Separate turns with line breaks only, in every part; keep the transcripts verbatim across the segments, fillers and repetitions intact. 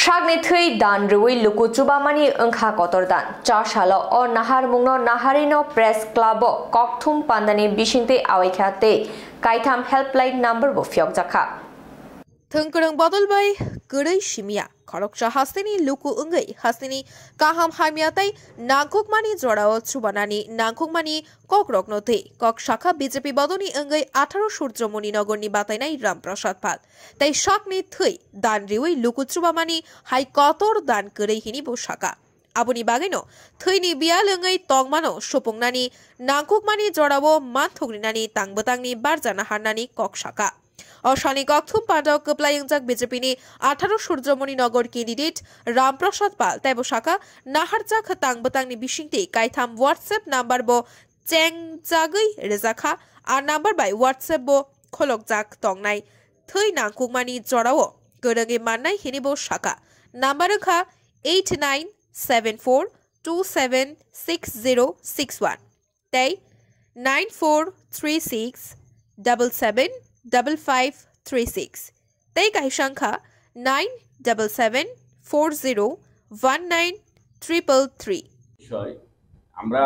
Shagni Thwi dan Rui Luku Chubamani Engha Kotordan, Chashalo or Nahar Mungno Naharino Press Club Kokthum Pandani Bishinte Awikate, Kaitham Helpline number of Phiyokjakha.
Thungkurung Bottle by Gurei Shimia, Korokcha Hastini, Luku Ungai, Hastini, Kaham Hamiatai, Nankuk Mani Jora, Chubanani, Nankuk Mani, Kokrok Note, Kok Shaka, B J P Bodoni Ungai, Ataro Shurjomuni Nogoni Batana, Ram Prasad Pat. They Shakni Thwi, Dan Riwi, Luku Chubamani, Hai Kotor, Dan Gurei Hini Bushaka. Abuni Bagino, Thwi Bialungai, Tongmano, Shopungnani, Nankuk Mani Jorabo, Manthok Rinani, Tangbwtang Barzana Hanani, Kok Shaka. অশানি কক্ষুম Pandava কপ্লায়ংজাক বিজেপিনি আঠারো Suryamani Nagar candidate Ramprasad Pal তাইব শাখা নাহারজাক তাংবতাংনি বিশিংটি কাইথাম WhatsApp number বো চেংজাগৈ রেজাখা আর নাম্বার বাই হোয়াটসঅ্যাপ বো খোলকজাক তংনাই থৈ নাংকুকমানি জরাও গরঙ্গে মাননাই হিনিবো শাখা নাম্বার খা eight nine seven four two seven six zero six one তাই nine four three six double seven double five three six. Tay Kaishankha nine double seven four zero one nine triple three.
বিষয় আমরা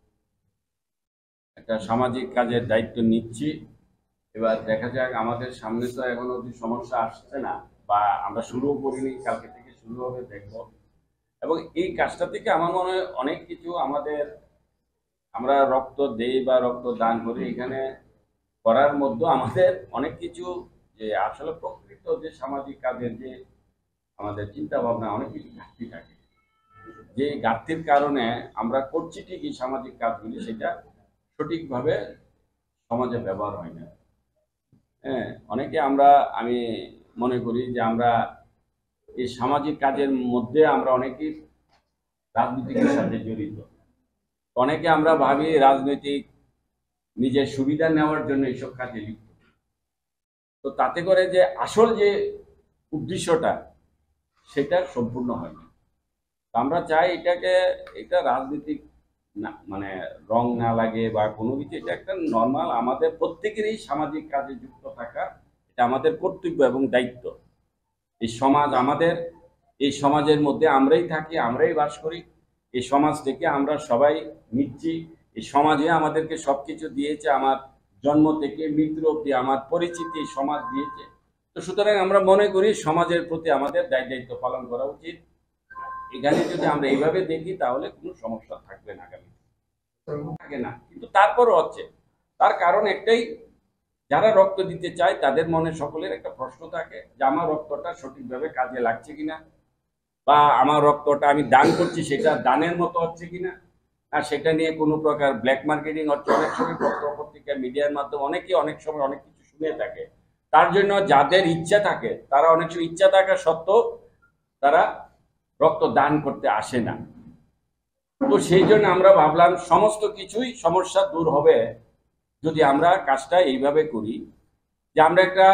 একটা সামাজিক কাজের দায়িত্ব নিচ্ছি। এবার দেখা যাক আমাদের সামনে তো এখনো যে সমস্যা আসছে না বা আমরা শুরু করিনি, কালকে থেকে শুরু হবে দেখব। এবং এই কাজটা থেকে আমার মনে হয় অনেক কিছু আমাদের আমরা রক্ত দেই বা রক্ত দান করি এখানে করার মধ্যে আমাদের অনেক কিছু যে আসলে প্রকৃত যে সামাজিক কাজের যে আমাদের চিন্তা ভাবনা অনেক কিছু ঘাটতি থাকে, যে ঘাটতির কারণে আমরা করছি ঠিকই সামাজিক কাজগুলি, সেটা সঠিকভাবে সমাজে ব্যবহার হয় না। হ্যাঁ, অনেকে আমরা আমি মনে করি যে আমরা এই সামাজিক কাজের মধ্যে আমরা অনেকেই রাজনীতির সাথে জড়িত। অনেকে আমরা ভাবি রাজনৈতিক নিজের সুবিধা নেওয়ার জন্য এইসব কাজে লিপ্ত, তো তাতে করে যে আসল যে উদ্দেশ্যটা সেটা সম্পূর্ণ হয় না। আমরা চাই এটাকে এটা রাজনীতিক না, মানে রং না লাগে বা কোনো কিছু, এটা একটা নর্মাল আমাদের প্রত্যেকেরই সামাজিক কাজে যুক্ত থাকা, এটা আমাদের কর্তব্য এবং দায়িত্ব। এই সমাজ আমাদের, এই সমাজের মধ্যে আমরাই থাকি, আমরাই বাস করি। এই সমাজ থেকে আমরা সবাই নিচ্ছি। এই সমাজে আমাদেরকে সবকিছু দিয়েছে, আমার জন্ম থেকে মৃত্যু অবধি আমার পরিচিতি সমাজ দিয়েছে। তো সুতরাং আমরা মনে করি সমাজের প্রতি আমাদের দায় দায়িত্ব পালন করা উচিত। এখানে যদি আমরা এইভাবে দেখি তাহলে কোনো সমস্যা থাকবে না, আগামী থাকে না। কিন্তু তারপরও হচ্ছে, তার কারণ একটাই, যারা রক্ত দিতে চায় তাদের মনে সকলের একটা প্রশ্ন থাকে যে আমার রক্তটা সঠিকভাবে কাজে লাগছে কিনা, বা আমার রক্তটা আমি দান করছি সেটা দানের মতো হচ্ছে কিনা, আর সেটা নিয়ে কোনো প্রকার ব্ল্যাক মার্কেটিং হচ্ছে। অনেক সময় পত্র পত্রিকা মিডিয়ার মাধ্যমে অনেকেই অনেক সময় অনেক কিছু শুনে থাকে। তার জন্য যাদের ইচ্ছা থাকে তারা অনেক সময় ইচ্ছা থাকা সত্ত্বেও তারা রক্ত দান করতে আসে না। তো সেই জন্য আমরা ভাবলাম সমস্ত কিছুই সমস্যা দূর হবে যদি আমরা কাজটা এইভাবে করি, যে আমরা একটা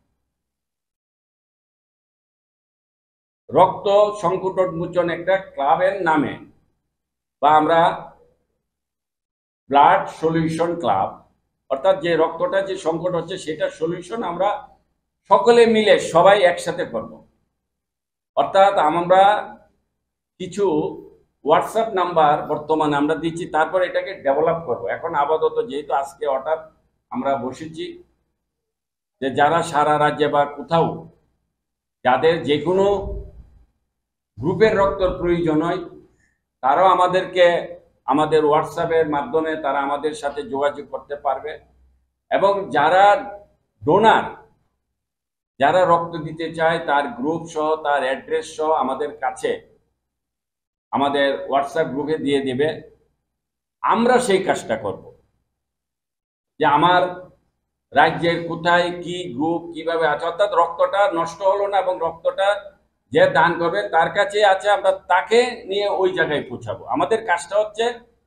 রক্ত সংকট উন্মোচন একটা ক্লাবের নামে, বা আমরা ব্লাড সলিউশন ক্লাব, অর্থাৎ যে রক্তটা যে সংকট হচ্ছে সেটা সলিউশন আমরা সকলে মিলে সবাই একসাথে করব। অর্থাৎ আমরা কিছু হোয়াটসঅ্যাপ নাম্বার বর্তমানে আমরা দিচ্ছি, তারপর এটাকে ডেভেলপ করব। এখন আপাতত যেহেতু আজকে হঠাৎ আমরা বসেছি, যে যারা সারা রাজ্যে বা কোথাও যাদের যে কোনো গ্রুপের রক্তের প্রয়োজন হয় তারাও আমাদেরকে আমাদের হোয়াটসঅ্যাপের মাধ্যমে তারা আমাদের সাথে যোগাযোগ করতে পারবে। এবং যারা ডোনার, যারা রক্ত দিতে চায় তার গ্রুপ সহ তার অ্যাড্রেস সহ আমাদের কাছে আমাদের হোয়াটসঅ্যাপ গ্রুপে দিয়ে দেবে। আমরা সেই কাজটা করব, যে আমার রাজ্যের কোথায় কি গ্রুপ কিভাবে আছে, অর্থাৎ রক্তটা নষ্ট হলো না এবং রক্তটা যে দান করবে তার কাছে আছে, আমরা তাকে নিয়ে ওই জায়গায় পৌঁছাবো। আমাদের কাজটা হচ্ছে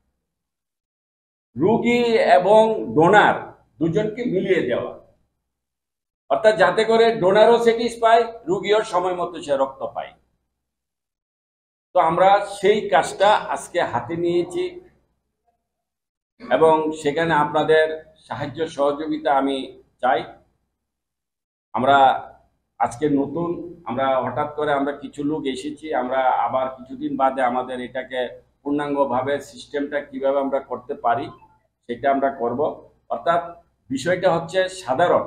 রোগী এবং ডোনার দুজনকে মিলিয়ে দেওয়া, অর্থাৎ যাতে করে ডোনারও স্যাটিসফাই, রোগীও সময় মতো সে রক্ত পায়। তো আমরা সেই কাজটা আজকে হাতে নিয়েছি এবং সেখানে আপনাদের সাহায্য সহযোগিতা আমি চাই। আমরা আজকে নতুন আমরা হঠাৎ করে আমরা কিছু লোক এসেছি, আমরা আবার কিছুদিন বাদে আমাদের এটাকে পূর্ণাঙ্গভাবে সিস্টেমটা কিভাবে আমরা করতে পারি সেটা আমরা করব। অর্থাৎ বিষয়টা হচ্ছে সাধারণ,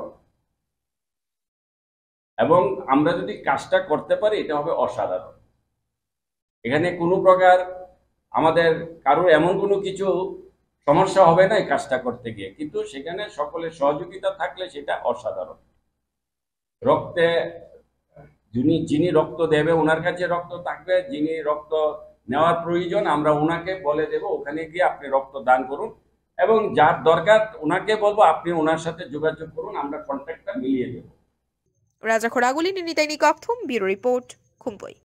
এবং আমরা যদি কাজটা করতে পারি এটা হবে অসাধারণ। এখানে কোনো প্রকার আমাদের কারোর এমন কোনো কিছু সমস্যা হবে না এই কাজটা করতে গিয়ে, কিন্তু সেখানে সকলের সহযোগিতা থাকলে সেটা অসাধারণ। রক্তে যিনি যিনি রক্ত দেবে ওনার কাছে রক্ত থাকবে, যিনি রক্ত নেওয়ার প্রয়োজন আমরা ওনাকে বলে দেব ওখানে গিয়ে আপনি রক্ত দান করুন, এবং যার দরকার ওনাকে বলবো আপনি ওনার সাথে যোগাযোগ করুন, আমরা কন্ট্যাক্টটা মিলিয়ে দেব।
রাজা খোরাগুলি নিনিতাইনি কাইথাম ব্যুরো রিপোর্ট খুম্পুই।